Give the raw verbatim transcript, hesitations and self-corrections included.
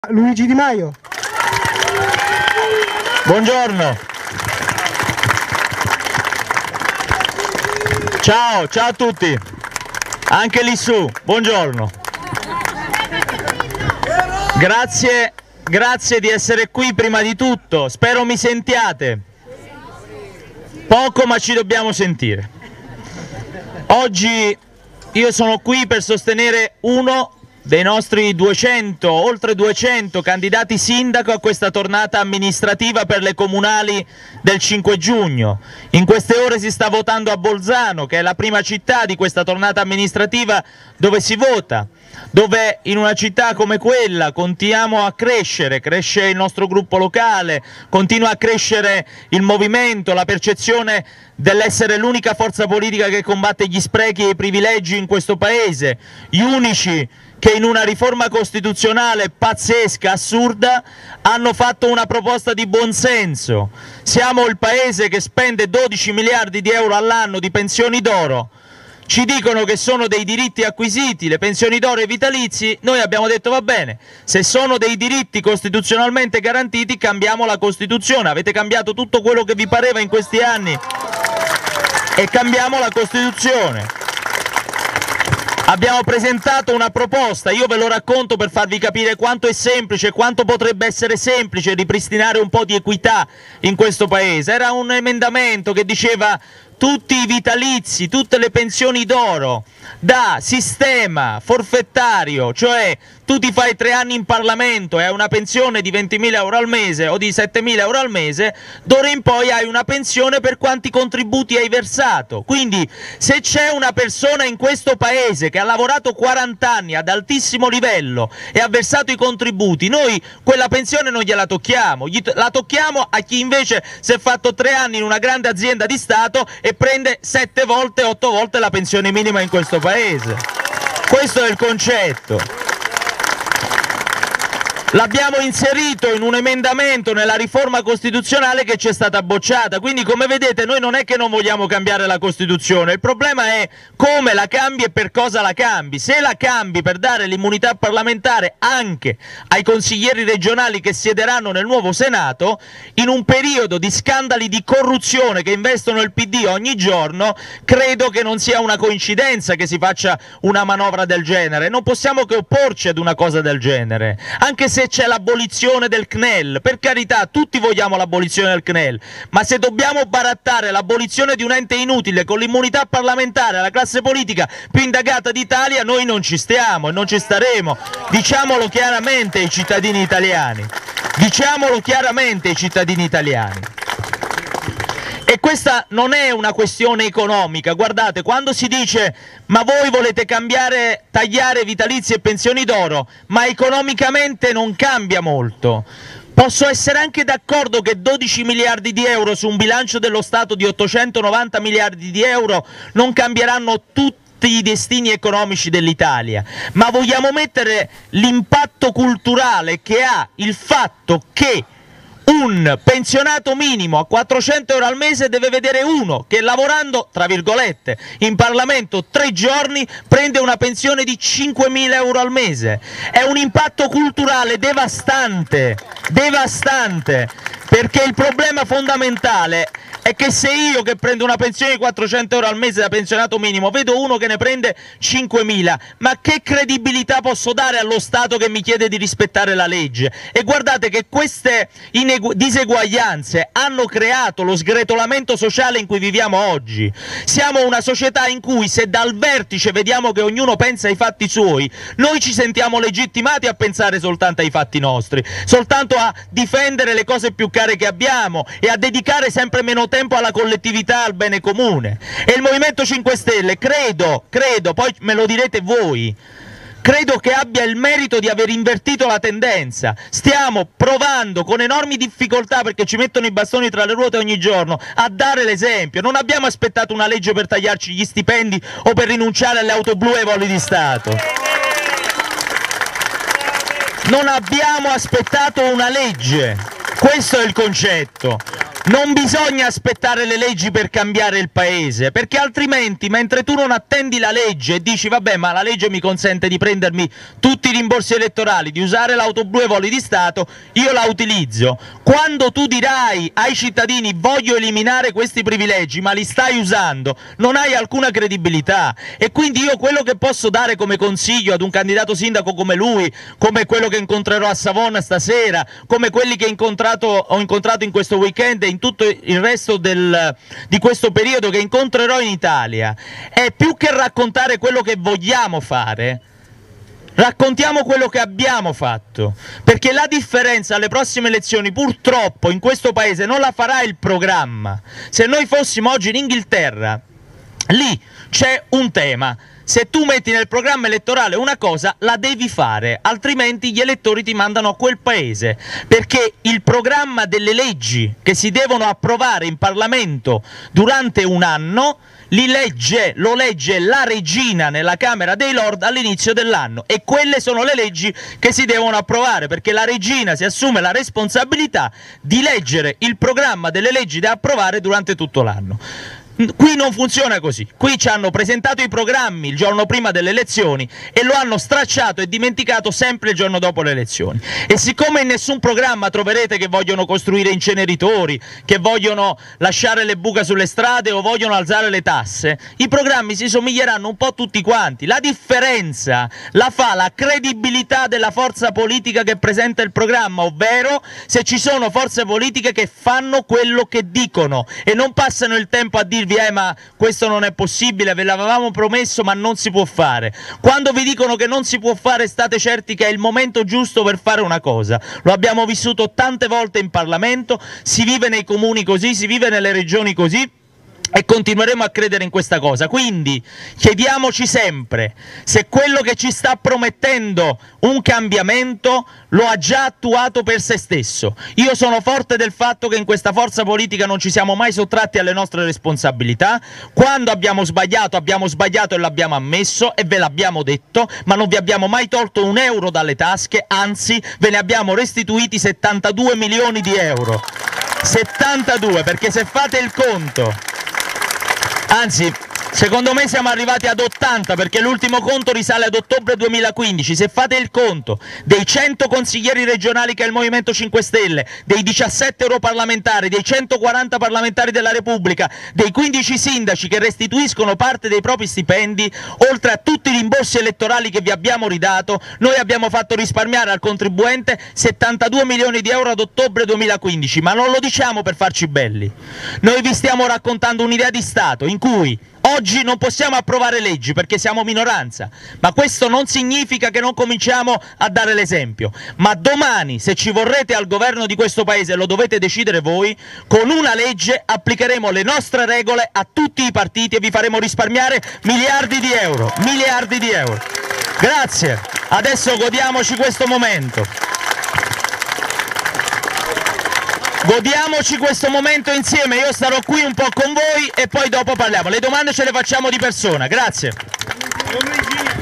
Luigi Di Maio. Buongiorno. Ciao, ciao a tutti. Anche lì su, buongiorno. Grazie, grazie di essere qui prima di tutto. Spero mi sentiate. Poco ma ci dobbiamo sentire. Oggi io sono qui per sostenere uno dei nostri duecento, oltre duecento candidati sindaco a questa tornata amministrativa per le comunali del cinque giugno. In queste ore si sta votando a Bolzano, che è la prima città di questa tornata amministrativa dove si vota, dove in una città come quella continuiamo a crescere, cresce il nostro gruppo locale, continua a crescere il movimento, la percezione dell'essere l'unica forza politica che combatte gli sprechi e i privilegi in questo Paese, gli unici che in una riforma costituzionale pazzesca, assurda, hanno fatto una proposta di buonsenso. Siamo il Paese che spende dodici miliardi di euro all'anno di pensioni d'oro. Ci dicono che sono dei diritti acquisiti, le pensioni d'oro e i vitalizi. Noi abbiamo detto va bene, se sono dei diritti costituzionalmente garantiti cambiamo la Costituzione. Avete cambiato tutto quello che vi pareva in questi anni e cambiamo la Costituzione. Abbiamo presentato una proposta, io ve lo racconto per farvi capire quanto è semplice, quanto potrebbe essere semplice ripristinare un po' di equità in questo Paese. Era un emendamento che diceva tutti i vitalizi, tutte le pensioni d'oro da sistema forfettario, cioè tu ti fai tre anni in Parlamento e hai una pensione di ventimila euro al mese o di settemila euro al mese, d'ora in poi hai una pensione per quanti contributi hai versato. Quindi se c'è una persona in questo Paese che ha lavorato quaranta anni ad altissimo livello e ha versato i contributi, noi quella pensione non gliela tocchiamo, la tocchiamo a chi invece si è fatto tre anni in una grande azienda di Stato e prende sette volte, otto volte la pensione minima in questo Paese. Questo è il concetto. L'abbiamo inserito in un emendamento nella riforma costituzionale che ci è stata bocciata, quindi come vedete noi non è che non vogliamo cambiare la Costituzione, il problema è come la cambi e per cosa la cambi. Se la cambi per dare l'immunità parlamentare anche ai consiglieri regionali che siederanno nel nuovo Senato, in un periodo di scandali di corruzione che investono il P D ogni giorno, credo che non sia una coincidenza che si faccia una manovra del genere. Non possiamo che opporci ad una cosa del genere, anche se c'è l'abolizione del C N E L, per carità, tutti vogliamo l'abolizione del C N E L, ma se dobbiamo barattare l'abolizione di un ente inutile con l'immunità parlamentare alla classe politica più indagata d'Italia, noi non ci stiamo e non ci staremo. Diciamolo chiaramente ai cittadini italiani. Diciamolo chiaramente ai cittadini italiani. E questa non è una questione economica, guardate, quando si dice ma voi volete cambiare, tagliare vitalizi e pensioni d'oro, ma economicamente non cambia molto. Posso essere anche d'accordo che dodici miliardi di euro su un bilancio dello Stato di ottocentonovanta miliardi di euro non cambieranno tutti i destini economici dell'Italia, ma vogliamo mettere l'impatto culturale che ha il fatto che un pensionato minimo a quattrocento euro al mese deve vedere uno che lavorando, tra virgolette, in Parlamento tre giorni prende una pensione di cinquemila euro al mese. È un impatto culturale devastante, devastante, perché il problema fondamentale è che se io che prendo una pensione di quattrocento euro al mese da pensionato minimo vedo uno che ne prende cinquemila, ma che credibilità posso dare allo Stato che mi chiede di rispettare la legge? E guardate che queste diseguaglianze hanno creato lo sgretolamento sociale in cui viviamo oggi. Siamo una società in cui se dal vertice vediamo che ognuno pensa ai fatti suoi, noi ci sentiamo legittimati a pensare soltanto ai fatti nostri, soltanto a difendere le cose più care che abbiamo e a dedicare sempre meno tempo alla collettività, al bene comune. E il Movimento cinque Stelle credo, credo, poi me lo direte voi, credo che abbia il merito di aver invertito la tendenza. Stiamo provando con enormi difficoltà, perché ci mettono i bastoni tra le ruote ogni giorno, a dare l'esempio. Non abbiamo aspettato una legge per tagliarci gli stipendi o per rinunciare alle auto blu e ai voli di Stato. Non abbiamo aspettato una legge, questo è il concetto. Non bisogna aspettare le leggi per cambiare il paese, perché altrimenti, mentre tu non attendi la legge e dici vabbè, ma la legge mi consente di prendermi tutti i rimborsi elettorali, di usare l'auto blu e i voli di Stato, io la utilizzo. Quando tu dirai ai cittadini voglio eliminare questi privilegi, ma li stai usando, non hai alcuna credibilità. E quindi io quello che posso dare come consiglio ad un candidato sindaco come lui, come quello che incontrerò a Savona stasera, come quelli che incontrato, ho incontrato in questo weekend e in tutto il resto del, di questo periodo che incontrerò in Italia, è più che raccontare quello che vogliamo fare, raccontiamo quello che abbiamo fatto, perché la differenza alle prossime elezioni purtroppo in questo paese non la farà il programma. Se noi fossimo oggi in Inghilterra, lì c'è un tema. Se tu metti nel programma elettorale una cosa, la devi fare, altrimenti gli elettori ti mandano a quel paese, perché il programma delle leggi che si devono approvare in Parlamento durante un anno li legge, lo legge la regina nella Camera dei Lord all'inizio dell'anno, e quelle sono le leggi che si devono approvare, perché la regina si assume la responsabilità di leggere il programma delle leggi da approvare durante tutto l'anno. Qui non funziona così, qui ci hanno presentato i programmi il giorno prima delle elezioni e lo hanno stracciato e dimenticato sempre il giorno dopo le elezioni. E siccome in nessun programma troverete che vogliono costruire inceneritori, che vogliono lasciare le buche sulle strade o vogliono alzare le tasse, i programmi si somiglieranno un po' tutti quanti. La differenza la fa la credibilità della forza politica che presenta il programma, ovvero se ci sono forze politiche che fanno quello che dicono e non passano il tempo a dirvi Eh, ma questo non è possibile, ve l'avevamo promesso ma non si può fare. Quando vi dicono che non si può fare, state certi che è il momento giusto per fare una cosa. Lo abbiamo vissuto tante volte in Parlamento, si vive nei comuni così, si vive nelle regioni così, e continueremo a credere in questa cosa. Quindi chiediamoci sempre se quello che ci sta promettendo un cambiamento lo ha già attuato per se stesso. Io sono forte del fatto che in questa forza politica non ci siamo mai sottratti alle nostre responsabilità. Quando abbiamo sbagliato, abbiamo sbagliato e l'abbiamo ammesso e ve l'abbiamo detto, ma non vi abbiamo mai tolto un euro dalle tasche, anzi ve ne abbiamo restituiti settantadue milioni di euro. settantadue, perché se fate il conto, anzi, secondo me siamo arrivati ad ottanta, perché l'ultimo conto risale ad ottobre duemilaquindici. Se fate il conto dei cento consiglieri regionali che ha il Movimento cinque Stelle, dei diciassette europarlamentari, dei centoquaranta parlamentari della Repubblica, dei quindici sindaci che restituiscono parte dei propri stipendi, oltre a tutti i rimborsi elettorali che vi abbiamo ridato, noi abbiamo fatto risparmiare al contribuente settantadue milioni di euro ad ottobre duemilaquindici, ma non lo diciamo per farci belli. Noi vi stiamo raccontando un'idea di Stato in cui oggi non possiamo approvare leggi perché siamo minoranza, ma questo non significa che non cominciamo a dare l'esempio. Ma domani, se ci vorrete al governo di questo paese, lo dovete decidere voi, con una legge applicheremo le nostre regole a tutti i partiti e vi faremo risparmiare miliardi di euro, miliardi di euro. Grazie, adesso godiamoci questo momento. Godiamoci questo momento insieme, io starò qui un po' con voi e poi dopo parliamo. Le domande ce le facciamo di persona, grazie.